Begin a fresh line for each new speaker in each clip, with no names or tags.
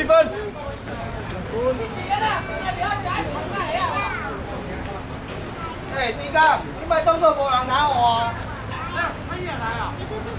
分。
哎，丁刚，你买动作无人打我。
他也来啊。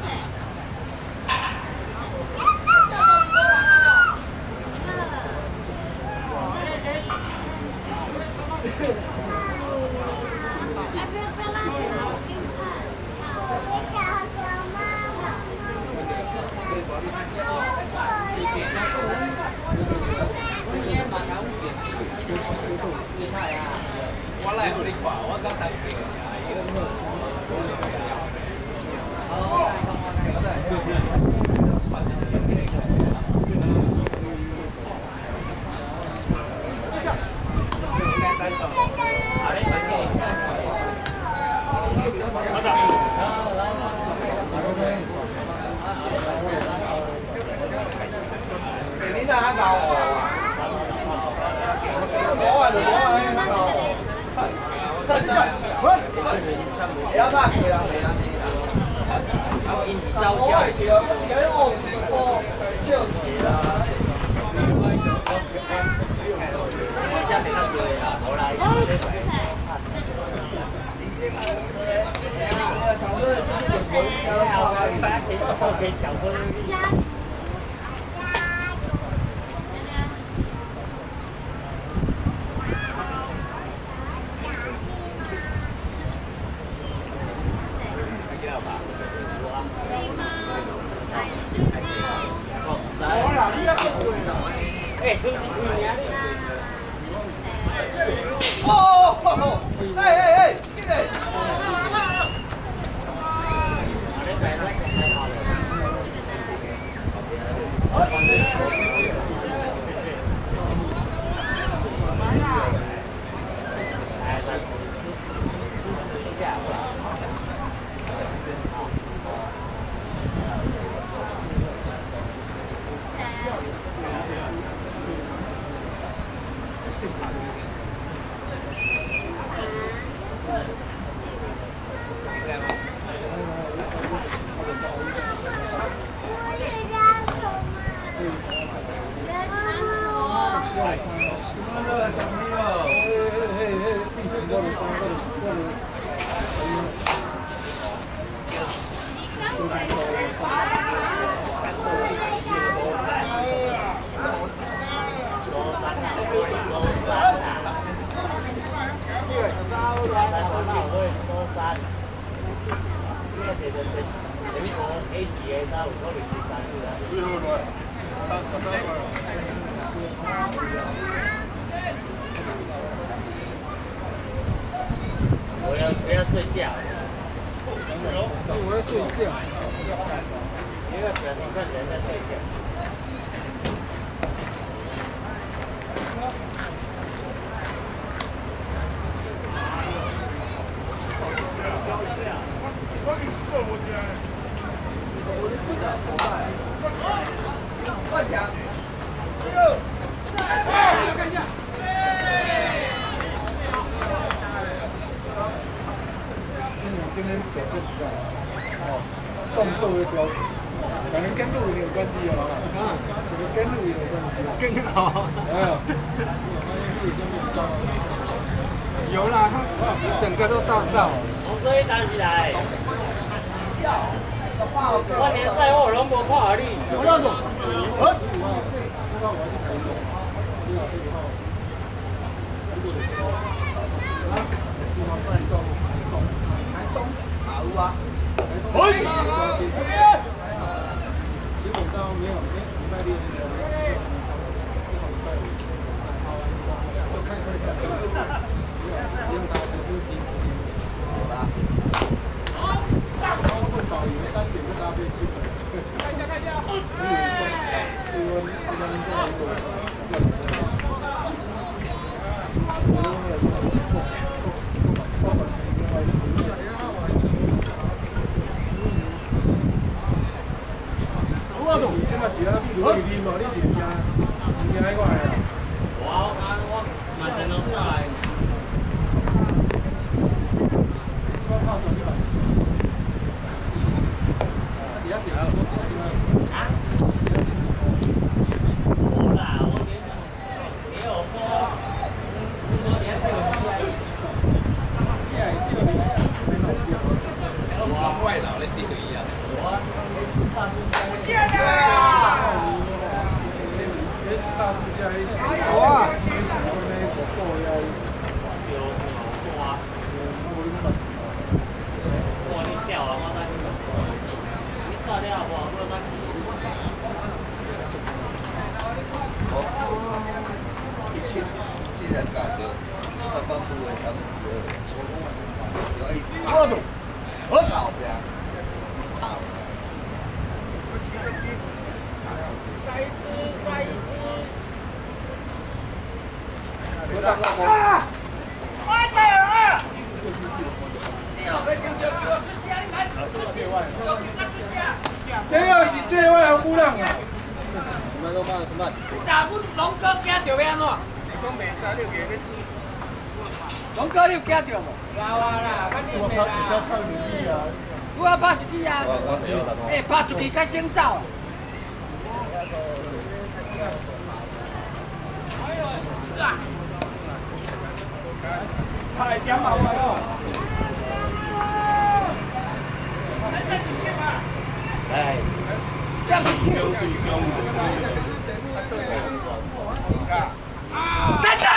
我来互你看，我刚才
你哪还搞我啊？我啊就我啊，你哪搞？真的是啊！不要打给人，没安尼啦。我会叫，给我我就是啦。哦，哎，这个。
不要睡觉。
我要睡觉。
因为表情看起来在睡觉。
乱讲。
今天表现比较好，动作会标准，可能跟路有关系哦。可能跟路有关系。
更好。有啦，他整个都照到。
从这一打起来。万年赛后龙博跨力。
我让走。
有啊。
喂。
基本上没有，礼拜六没有。不用打10分钟。好啦。然后问导游3点就搭飞机回来。看一下，看一下。你即马是啊，比如说你嘛，你是惊迄个啊？
我马上都过来。啊？好啦。
我懂。我搞不了。再一只。我打过。啊！我打了。你后边叫叫出声，你看出声，叫你看出声。
这要是这位红姑娘啊！
什么都慢，什么？
你打阮龙哥惊着要安怎？
讲袂使，你有嘢去。
龙哥，你有惊着无？
有啦，肯定袂啦。
我要拍一支啊！哎，拍出去较先走啊！
差来点嘛，
哎，
这样子去。三振！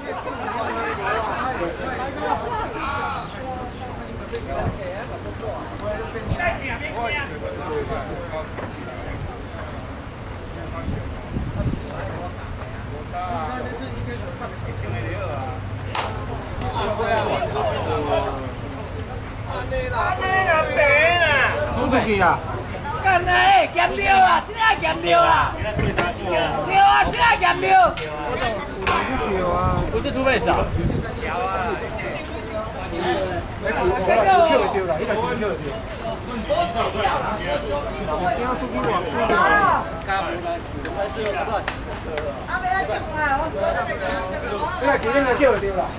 出出去啊！
干哪诶，咸掉啦，真系咸掉啦！对啊，真系咸掉。
不是土匪少。
那个跳掉啦，那个跳掉。你要出去玩去啊？那个今天跳掉啦。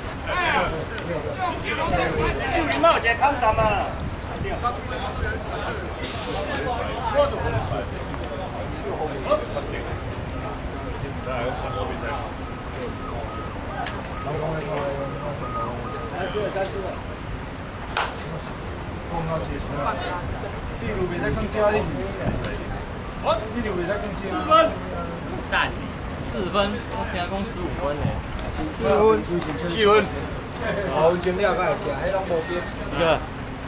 就你妈有一个抗战啊！4分，蛋4分，我听讲15分呢。
4分。好，前了才会吃，迄拢无变。
一个。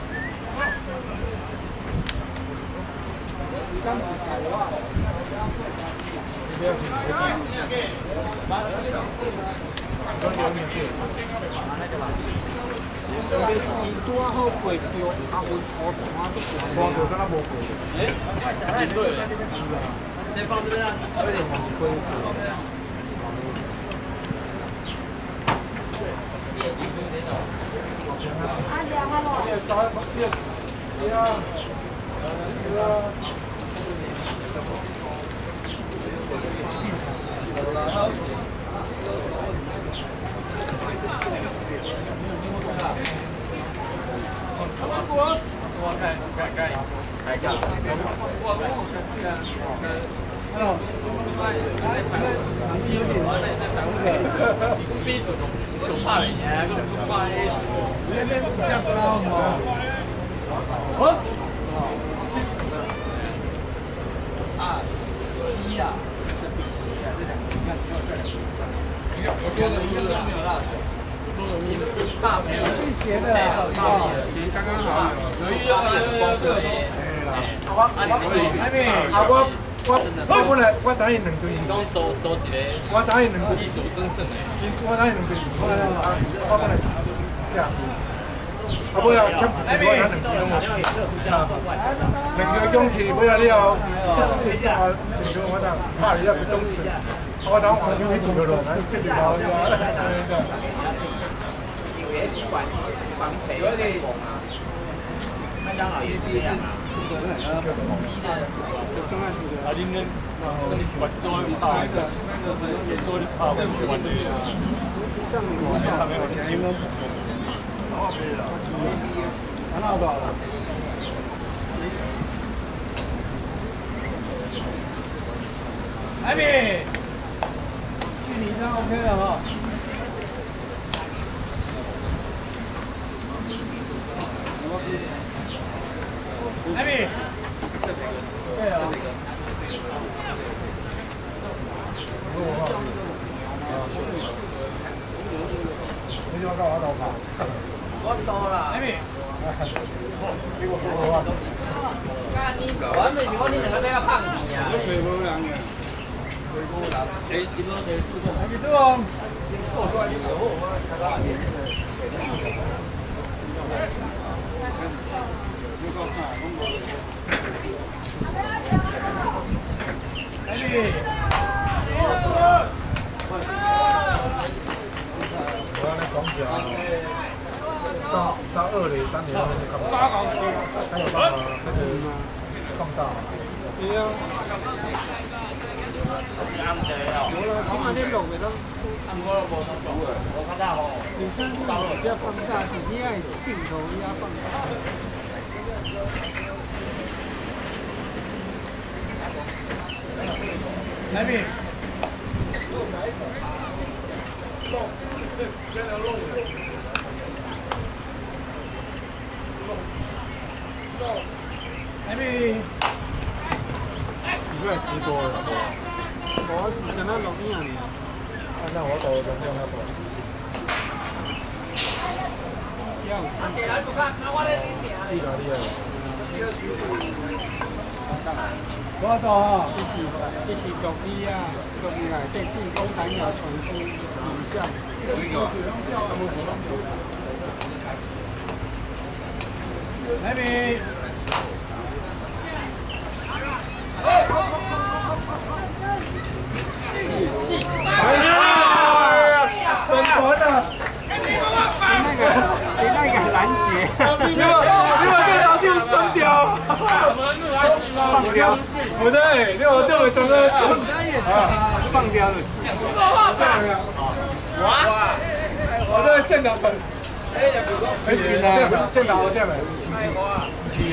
特别是伊拄啊好过着啊分乌大啊足大。
光着敢若无过。
哎，对。先放这边啊。
有点往前归。我知伊两队，
讲组一个，
我知伊两队，
四组胜胜的，
我知伊两队，我本来这样，啊尾啊欠一队，我两队拢有，两个勇气尾啊了，这是一下，两个我当差一下不懂事，我当黄球一组了，咱这里老
有点。
麦当劳也是这样啊。
啊，恁恁越做越泡，越做越泡，越玩的。上面我他们有节目。
很好搞了。
艾米，
距离上 OK 了哈。
艾米。
对啊。你就到我头跑。
我到啦。
艾米。
比我多啊。
干你，我没想讲你两个比较胖啲啊。
我找无人嘅。
哎，你们谁出过？
你对哦。我要来讲解到2垒、3垒那边就看不到，还有办法那个放大。对啊。
起码你录的拢，
我看到哦，
你像比较放大，是你爱镜头你要放大。
来宾。来宾。你出来直播了不？
我跟他录影呢。
那我抖中央要抖。是哪里啊？我抖啊！
这是录音啊，录音来电信公弹条传输影像。
来宾。很传的。
那个拦截，
你把电脑去删掉。放掉，不对，你把电脑全部放掉的事。哇！我在现场传。现场我店门，不是。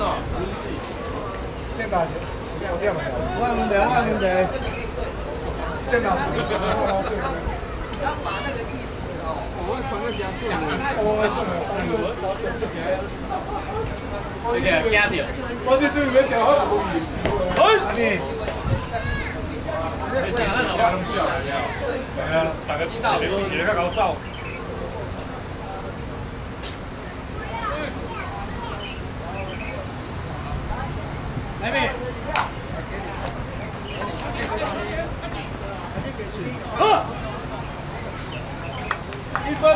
现场我店门，我问题。现场。
要把那个意思哦，
我传个比较重的。
这个惊到。
我这嘴里面讲好不语。哎，
你讲那老东西啊？哎呀，大家一个搞走。
来没？1分。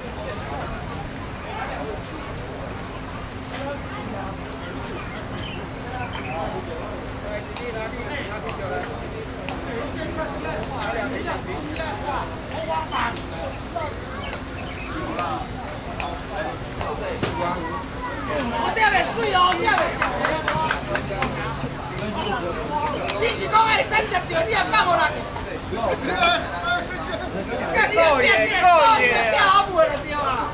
我点的水哦，点的。只是讲会真接到你也放互人。干你个变这个高一个表好卖就对啊。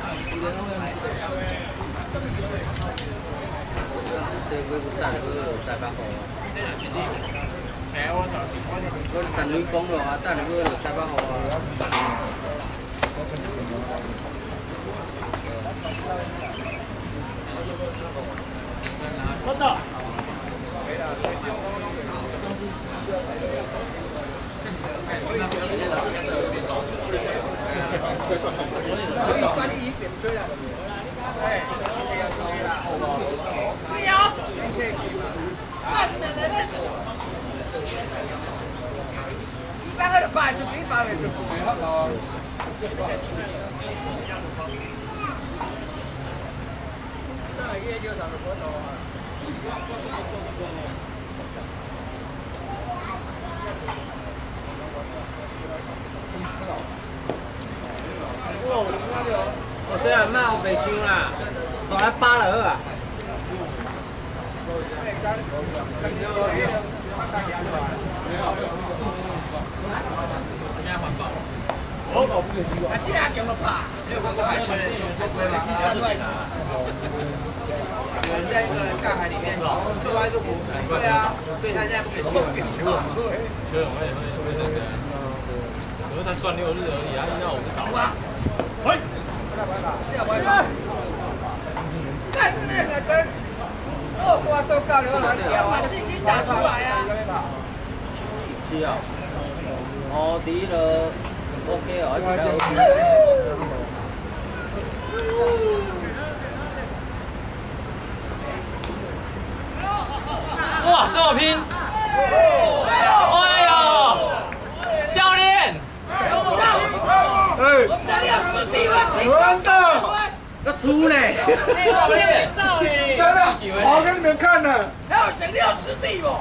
我等你讲咯啊，等你去就300号啊。
真的。
可以把你一点吹了。对哦。看你们的。一般个就摆就可以摆就。
哦，对啊，卖我袂伤啦，带来8就好啊。
啊，这下强了吧？没有看过海豚，3块钱。有人在那个大海里面，就在这湖。对啊，所以他现在不给出表。
对，我也会那个。可是他赚6日而已啊，那我就倒了。喂。
干那个真。二瓜都高流难调，把信息打出来啊！
是啊。哦，第了 OK 哦，而且
哇，这么拼！哎呦！
完蛋！
要出呢。
真的，好给你们看了。
还有想要师弟不？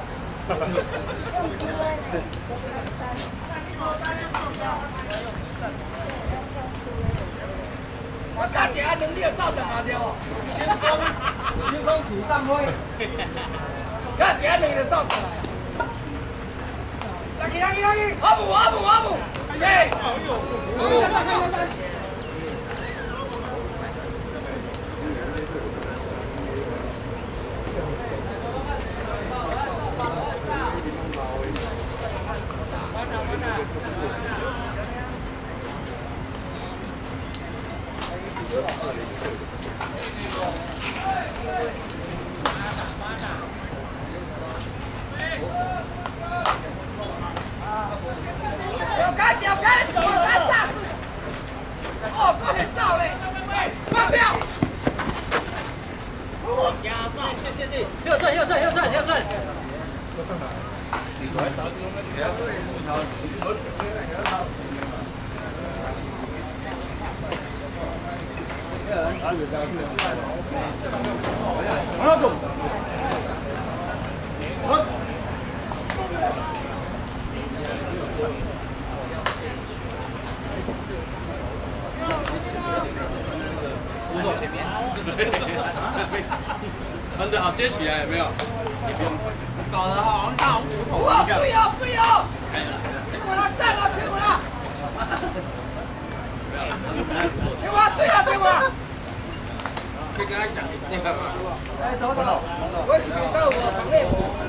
我加一下能力就走倒啊对哦。先讲土上灰。加一下能力就走倒来。来，阿母，对。调开，上！哦，快点照嘞！放掉！谢，右转。
很好，接起来有没有？你不用搞得好像大虎头一样。
对哦！听我啦，站了，听我啦！听我睡啊，听我！
可以跟他讲那个吗？
哎，走，我这边到我房内。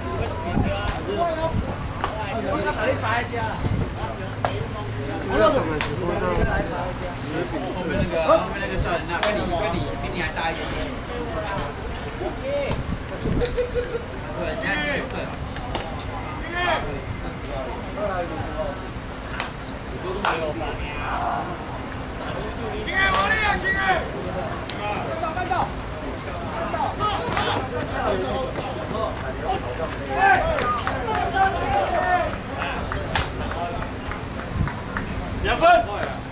我刚才你摆在家了。
后面那个小人啊，比你还大一点点。对，现在19岁了。2分。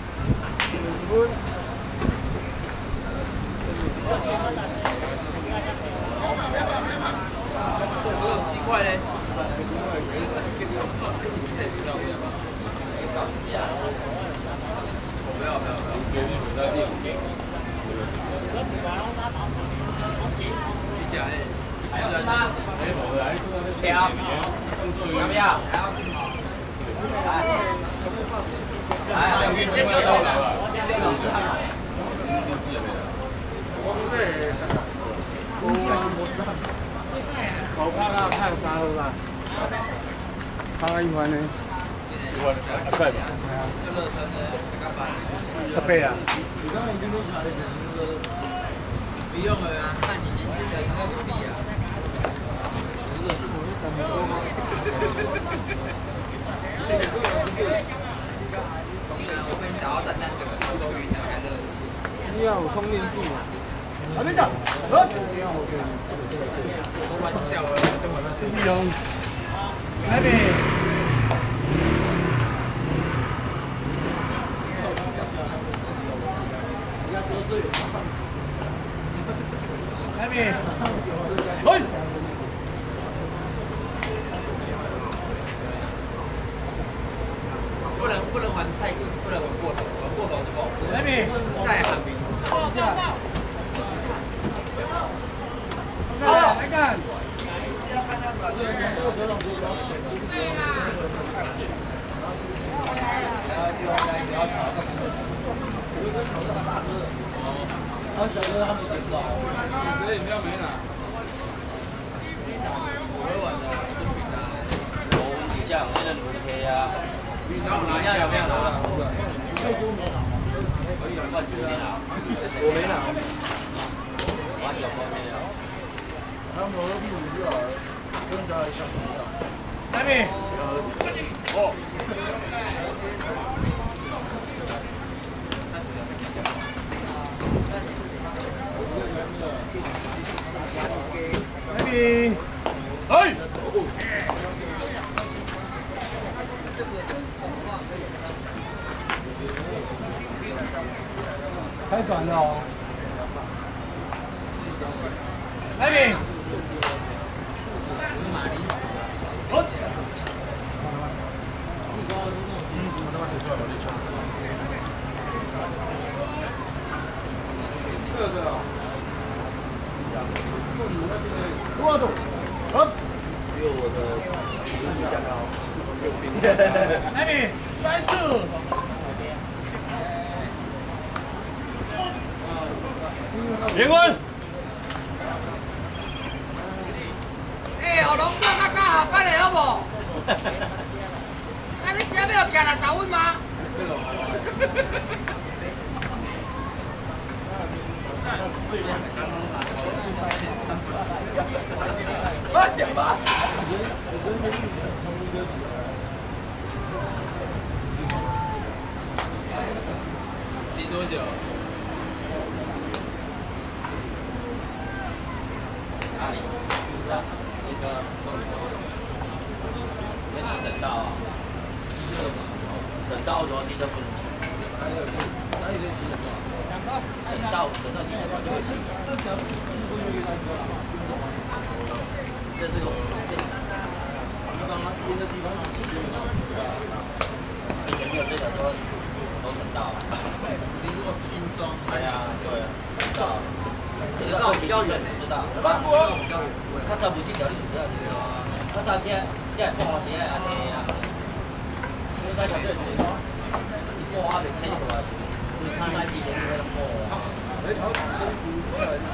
鸡块嘞？不要。你讲哎，还要吃吗？条，要不要？
我怕他看啥喝吧？他一碗呢
1块吧。
10倍啊！
不用了啊，看你年轻人那个努力啊。我跟你打到3-3整个头都晕了，还热。
你要有充电器吗？
还没讲，
开玩笑啊！
用。
那边。那边。嘿。
不能玩太过，不能玩过头，玩过头就不好吃。
那边。
太寒冰。
来看。
然后小哥他们点不到，
这饮料没拿。
我会玩的，这饼啊。
楼底下有那个炉贴啊，
你要拿
你有没有拿？
我没拿。
我有没有？
他们说屁股就好了，跟着一下。
那边。
哦。
那边。哎。
太短了哦。
来宾。多少度？好。
因为我的体力比较高，6兵。
来宾，专注。
连滚！
哎，互龙哥较早下班的好无？啊，你今仔要行来找阮吗？我点吧。
骑多久？哪里？那个要骑省道啊？省道的话，机车不能骑。哪里可以骑省道？省道机车就会骑。这是个以前没有这个都省道。你如果是运装，对啊，对啊，省道。这个二级标准知道。较早无这条你就知道。较早这破是爱安尼啊。因为在小队是，你破还袂清楚啊，所以看卖之前你那个破啊。